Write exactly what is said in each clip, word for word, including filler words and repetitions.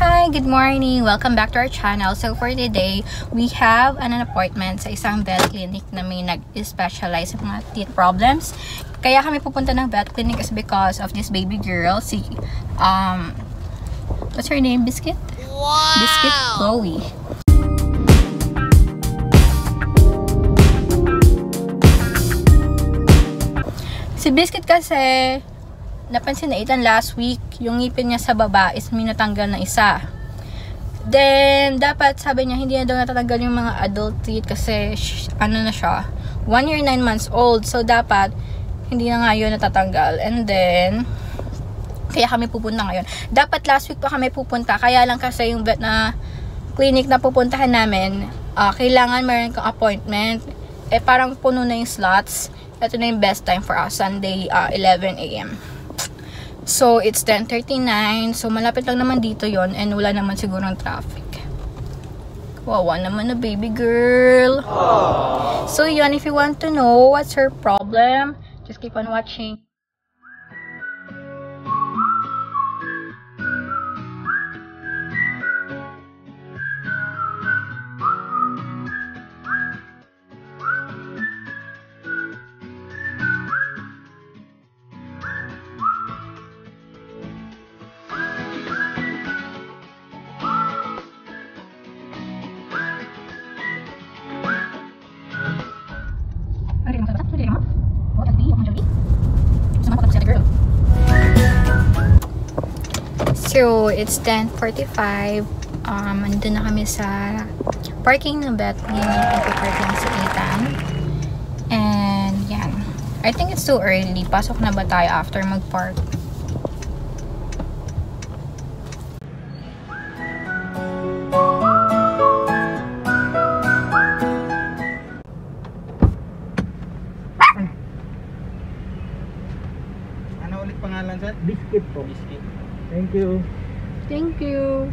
Hi! Good morning! Welcome back to our channel. So for today, we have an appointment sa isang vet clinic na may nag-specialize sa mga teeth problems. Kaya kami pupunta ng vet clinic is because of this baby girl, si, um, what's her name? Biscuit? Wow! Biscuit Chloe. Si Biscuit kasi, napansin na itan last week, yung ngipin niya sa baba is may natanggal na isa. Then, dapat sabi niya, hindi na daw natatanggal yung mga adult teeth kasi, sh ano na siya, one year, nine months old. So, dapat, hindi na nga yun natatanggal. And then, kaya kami pupunta ngayon. Dapat last week pa kami pupunta, kaya lang kasi yung vet na clinic na pupuntahan namin, uh, kailangan meron kang appointment. Eh, parang puno na yung slots. Ito na yung best time for us, Sunday, uh, eleven A M So, it's ten thirty-nine. So, malapit lang naman dito yon and wala naman siguro ng traffic. Wawa naman na baby girl. Aww. So, yun, if you want to know what's her problem, just keep on watching. So, it's ten forty-five. Um, andun na kami sa parking ng vet clinic. Nagpa-parking sa Ethan. And, yan. I think it's too early. Pasok na ba tayo after mag-park? Ano ulit pangalan, sir? Biscuit po. Biscuit. Thank you. Thank you.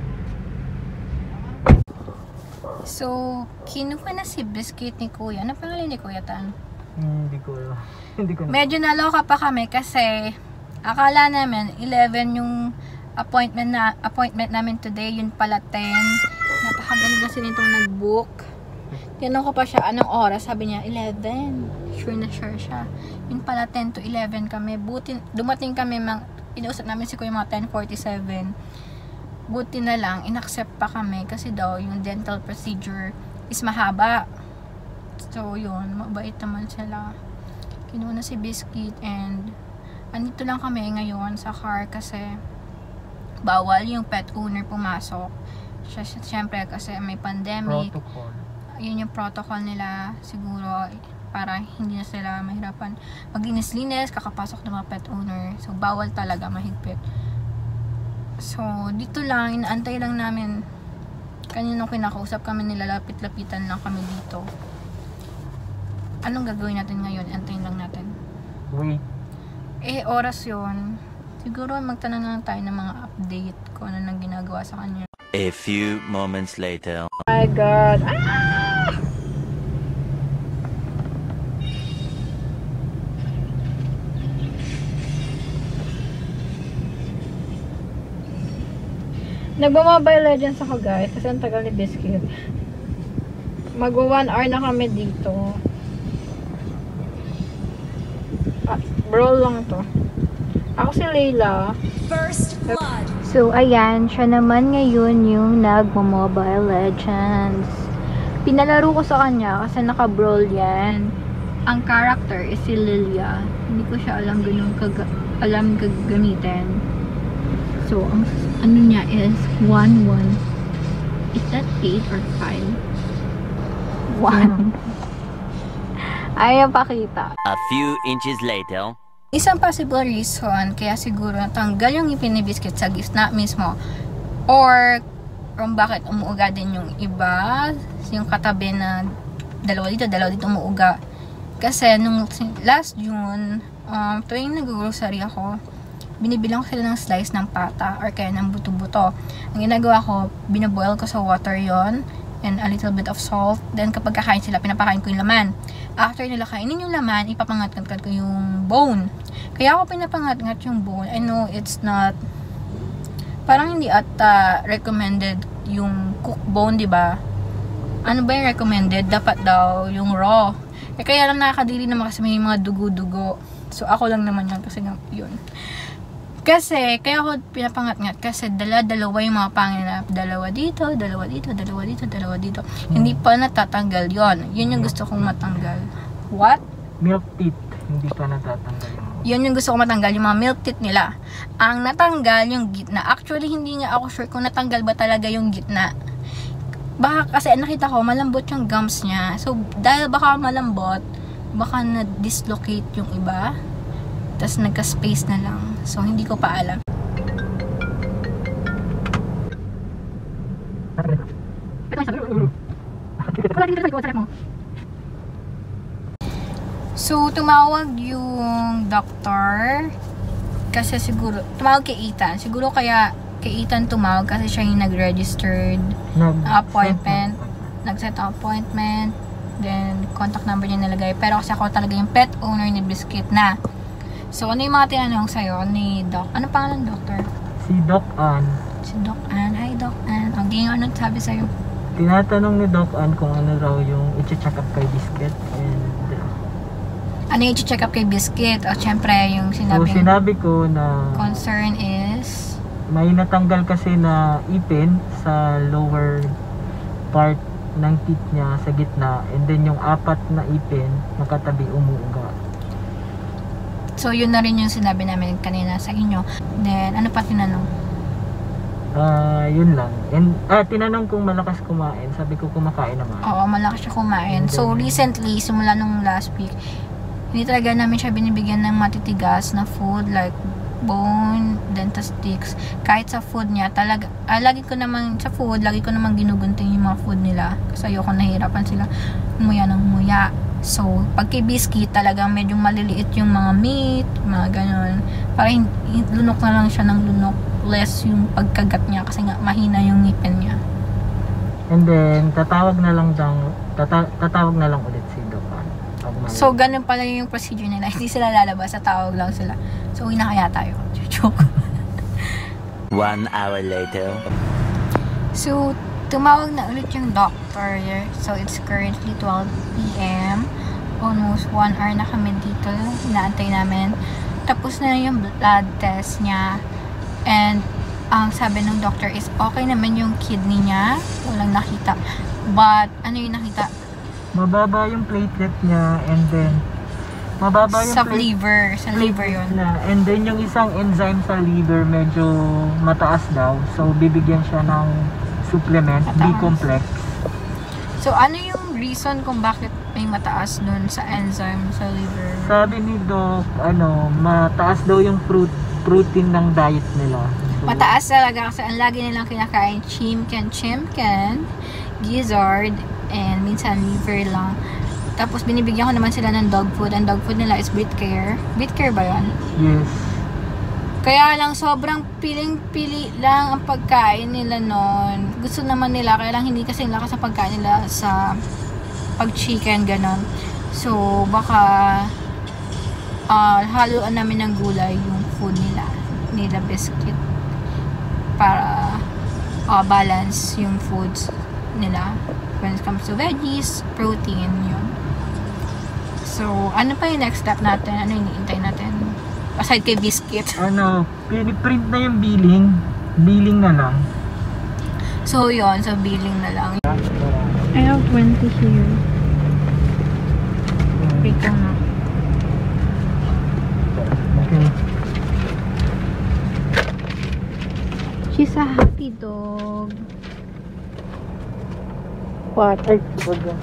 So, kinuha na si Biscuit ni Kuya. Ano pangalan ni Kuya Tan? Hmm, hindi ko. Hindi ko. Medyo naloka pa kami kasi akala namin eleven yung appointment na appointment namin today, yun pala ten. Napakagaling kasi nitong nag-book. Tinanong ko pa siya anong oras, sabi niya eleven. Sure na sure siya. Yun pala ten to eleven kami. Buti dumating kami mang inausap namin si Kuya mga ten forty-seven. Buti na lang, inaccept pa kami kasi daw yung dental procedure is mahaba. So, yun, mabait naman sila. Kinuha na si Biscuit and andito lang kami ngayon sa car kasi bawal yung pet owner pumasok. Siyempre kasi may pandemic. Protocol. Yun yung protocol nila siguro para hindi na sila mahirapan maglinis-linis, kakapasok ng mga pet owner. So, bawal talaga, mahigpit. So, dito lang, inaantay lang namin. Kaninong kinakausap kami, nilalapit-lapitan lang kami dito. Anong gagawin natin ngayon? Antayin lang natin. Wait. Eh, oras yun. Siguro magtanong lang tayo ng mga update kung ano nang ginagawa sa kanya. A few moments later. Oh my God! Ah! Nagma-Mobile Legends ako guys kasi ang tagal ni Biscuit. Magwa one hour na kami dito. Ah, brawl lang to. Ako si Layla. First blood. So ayan, siya naman ngayon yung nagma-Mobile Legends. Pinalaro ko sa kanya kasi naka-brawl yan. Ang character is si Lilia. Hindi ko siya alam ganun kaga alam gagamitin. So, ang ano niya is one one. Is that eight or five? one. Ayaw pakita. A few inches later. Isang possible reason kaya siguro natanggal yung ngipin ni Biscuit sa gitna mismo. Or, kung bakit umuuga din yung iba. Yung katabi na dalawa dito, dalawa dito umuuga. Kasi nung last June, um, tuwing nag-grocery ako, binibilang ko sila ng slice ng pata or kaya ng buto-buto. Ang ginagawa ko, binaboil ko sa water yon and a little bit of salt. Then kapag kakain sila, pinapakain ko yung laman. After nila kainin yung laman, ipapangat-ngat ko yung bone. Kaya ako pinapangat-ngat yung bone. I know it's not parang hindi ata recommended yung cook bone, di ba? Ano ba yung recommended? Dapat daw yung raw. Eh, kaya lang nakakadiri naman kasi may mga dugo-dugo. So, ako lang naman yun kasi nga, yun. Kasi, kaya ako pinapangat-ngat kasi dala-dalawa yung mga panganap. Dalawa dito, dalawa dito, dalawa dito, dalawa dito. Hmm. Hindi pa natatanggal yon. Yun yung gusto kong matanggal. What? Milk teeth. Hindi pa natatanggal yung... Yun yung gusto kong matanggal, yung mga milk teeth nila. Ang natanggal, yung gitna. Actually, hindi nga ako sure kung natanggal ba talaga yung gitna. Baka kasi nakita ko, malambot yung gums niya. So, dahil baka malambot, baka na-dislocate yung iba. Tapos nagka-space na lang. So, hindi ko pa alam. So, tumawag yung doctor. Kasi siguro, tumawag kay Ethan. Siguro kaya kay Ethan tumawag kasi siya yung nag-registered appointment. Nag-set appointment. Then, contact number niya nilagay. Pero kasi ako talaga yung pet owner ni Biscuit na. So, ano yung mga tinanong sa'yo ni Doc? Ano pangalan, doctor? Si Doc Ann. Si Doc Ann. Hi, Doc Ann. Okay, ano sabi sa'yo? Tinatanong ni Doc Ann kung ano raw yung i-check up kay Biscuit. And, ano yung i-check up kay Biscuit? O, syempre, yung sinabi... So, sinabi ko na... Concern is... May natanggal kasi na ipin sa lower part ng teeth niya sa gitna. And then, yung apat na ipin, nakatabi umuuga. So, yun na rin yung sinabi namin kanina sa inyo. Then, ano pa tinanong? Ah, uh, yun lang. And, ah, tinanong kung malakas kumain. Sabi ko, kumakain naman. Oo, malakas siya kumain. So, recently, simula nung last week, hindi talaga namin siya binibigyan ng matitigas na food, like bone, dental sticks. Kahit sa food niya, talaga, ah, lagi ko naman, sa food, lagi ko naman ginugunting yung mga food nila. Kasi ayoko nahihirapan sila umuya ng umuya. So, pag kay Biscuit, talagang medyo maliliit yung mga meat, mga ganon. Parang lunok na lang siya ng lunok. Less yung pagkagat niya kasi nga mahina yung ngipin niya. And then, tatawag na lang daw, tata tatawag na lang ulit si Doc Ann. So, ganun pala yung procedure nila. Hindi sila lalabas, tatawag lang sila. So, uwi na kaya tayo. Joke. One hour later. So, tumawag na ulit yung doctor. So, it's currently twelve p m Almost one hour na kami dito. Inaantay namin. Tapos na yung blood test niya. And, ang sabi ng doctor is okay naman yung kidney niya. Walang nakita. But, ano yung nakita? Mababa yung platelet niya. And then, mababa yung sa liver. Sa liver yun. Na. And then, yung isang enzyme sa liver medyo mataas daw. So, bibigyan siya ng supplement, B-complex. So, ano yung reason kung bakit may mataas dun sa enzyme sa liver? Sabi ni Doc, ano, mataas daw yung fruit, protein ng diet nila. So, mataas talaga kasi ang lagi nilang kinakain chimken, chimken, gizzard, and minsan liver lang. Tapos, binibigyan ko naman sila ng dog food. Ang dog food nila is Brit Care. Brit Care ba yun? Yes. Kaya lang, sobrang piling-pili lang ang pagkain nila nun. Gusto naman nila, kaya lang hindi kasi lakas ang pagkain nila sa pag-chicken, ganon. So, baka uh, haluan namin ng gulay yung food nila, nila Biscuit. Para uh, balance yung foods nila. When it comes to veggies, protein, yun. So, ano pa yung next step natin? Ano yung iniintay natin? Aside kay Biscuit. Ano, piniprint na yung billing. Billing na lang. So, yun. So, billing na lang. I have twenty here. Wait lang na. Okay. She's a happy dog. What? Ay, wag yan.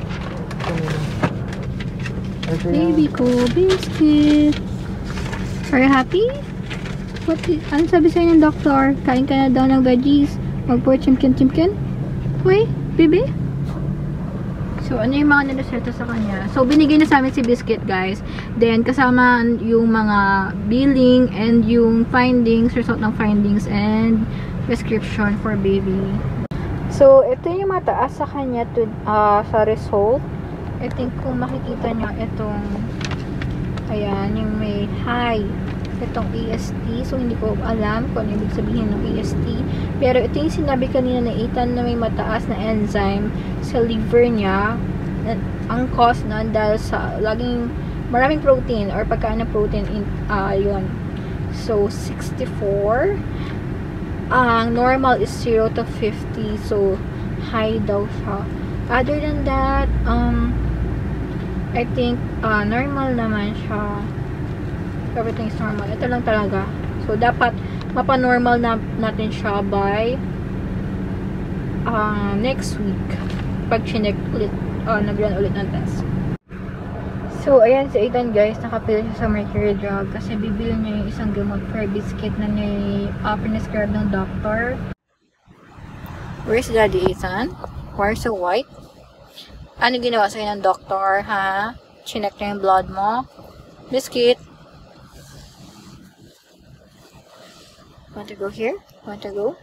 Baby ko, Biscuit. Are you happy? What is, ano sabi sa'yo ng doctor? Kain ka na daw ng veggies. Mag-pour chimkin-chimkin? Uy, baby? So, ano yung mga nireseta sa kanya? So, binigay na sa amin si Biscuit, guys. Then, kasama yung mga billing and yung findings, result ng findings, and prescription for baby. So, ito yung mataas sa kanya to, uh, sa result. I think kung makikita nyo, itong ayan, yung may high itong E S T. So, hindi ko alam kung ano ibig sabihin ng E S T. Pero, ito yung sinabi kanina na Ethan na may mataas na enzyme sa liver niya. Ang cause na dahil sa laging maraming protein or pagkaan ng protein in, uh, yun. So, sixty-four. Ang normal is zero to fifty. So, high daw siya. Other than that, um, I think, uh, normal naman siya. Everything is normal. Ito lang talaga. So, dapat mapanormal na natin siya by uh, next week. Pag chinek ulit, uh, nag-run ulit ng test. So, ayan si Ethan guys. Nakapila siya sa Mercury Drug kasi bibili niya yung isang gamot for Biscuit na niya uh, pinescribe ng doctor. Where's Daddy Ethan? Why so white? Ano ginawa sa'yo ng doctor, ha? Chinek na yung blood mo? Biscuit? Want to go here? Want to go?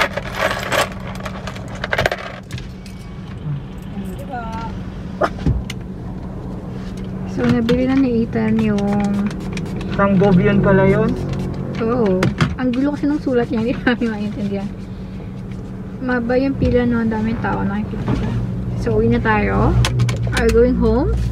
So, nabili na ni Ethan yung... Sangobion pala yun? Oo. Oh, ang gulo kasi ng sulat niya. Hindi namin maintindihan. Maba yung pila no. Ang daming tao nakikita ko. So, uwi na tayo. Are we going home?